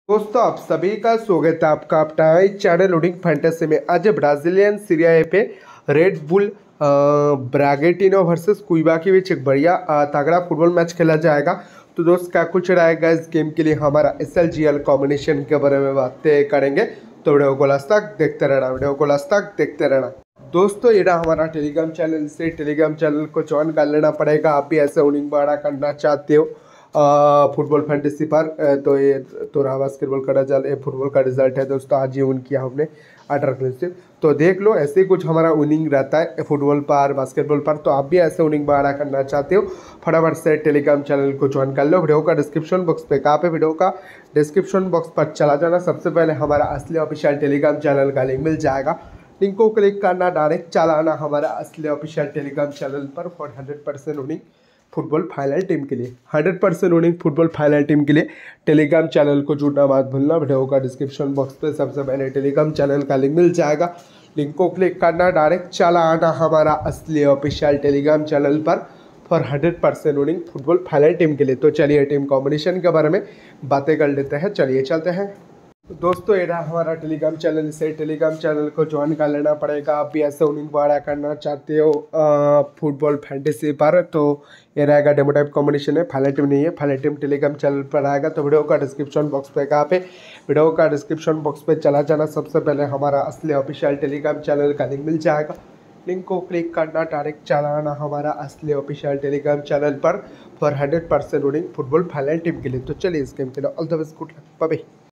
दोस्तों आप सभी का स्वागत है आपका अपना चैनल लूडिंग फैंटेसी में। आज ब्राजीलियन सीरिया ए पे Red Bull Bragantino versus Cuiaba के बीच एक बढ़िया तगड़ा फुटबॉल मैच खेला जाएगा। तो दोस्त क्या कुछ रहेगा इस गेम के लिए हमारा SLGL कॉम्बिनेशन के बारे में बातें करेंगे। तो वीडियो को लास्ट तक देखते रहना। दोस्तों ये रहा हमारा टेलीग्राम चैनल। से टेलीग्राम चैनल को ज्वाइन कर लेना पड़ेगा। आप भी ऐसे विनिंग बड़ा करना चाहते हो फुटबॉल फैंटेसी पर तो ये तो रहा बास्केटबॉल का रिजल्ट, फुटबॉल का रिजल्ट है दोस्तों। आज ये विन किया हमने 18 से। तो देख लो ऐसे ही कुछ हमारा विनिंग रहता है फुटबॉल पर, बास्केटबॉल पर। तो आप भी ऐसे विनिंग बड़ा करना चाहते हो फटाफट से टेलीग्राम चैनल को ज्वाइन कर लो। वीडियो का डिस्क्रिप्शन बॉक्स पे कहाँ पे वीडियो का डिस्क्रिप्शन बॉक्स पर चला जाना। सबसे पहले हमारा असली ऑफिशियल टेलीग्राम चैनल का लिंक मिल जाएगा। लिंक को क्लिक करना, डायरेक्ट चलाना हमारा असली ऑफिशियल टेलीग्राम चैनल पर for 100% winning football final team के लिए। 100% विनिंग फुटबॉल फाइनल टीम के लिए टेलीग्राम चैनल को जुड़ना मत भूलना। वीडियो का डिस्क्रिप्शन बॉक्स पे सबसे पहले टेलीग्राम चैनल का लिंक मिल जाएगा। लिंक को क्लिक करना, डायरेक्ट चला आना हमारा असली ऑफिशियल टेलीग्राम चैनल पर for 100% winning football final team के लिए। तो चलिए टीम कॉम्बिनेशन के बारे में बातें कर लेते हैं। चलिए चलते हैं। तो दोस्तों ये रहा हमारा टेलीग्राम चैनल। से टेलीग्राम चैनल को ज्वाइन कर लेना पड़ेगा। आप भी ऐसे विनिंग बड़ा करना चाहते हो फुटबॉल फैंटेसी पर। तो ये रहेगा डेमो टाइप कॉम्बिनेशन है, फाइनल टीम नहीं है। फाइनल टीम टेलीग्राम चैनल पर आएगा। तो वीडियो का डिस्क्रिप्शन बॉक्स पे कहाँ पे वीडियो का डिस्क्रिप्शन बॉक्स पे चला जाना। सबसे पहले हमारा असली ऑफिशियल टेलीग्राम चैनल का लिंक मिल जाएगा। लिंक को क्लिक करना, डायरेक्ट चलाना हमारा असली ऑफिशियल टेलीग्राम चैनल पर for 100% winning football final team के लिए। तो चलिए इस गेम के लिए all the best, good luck, bye bye.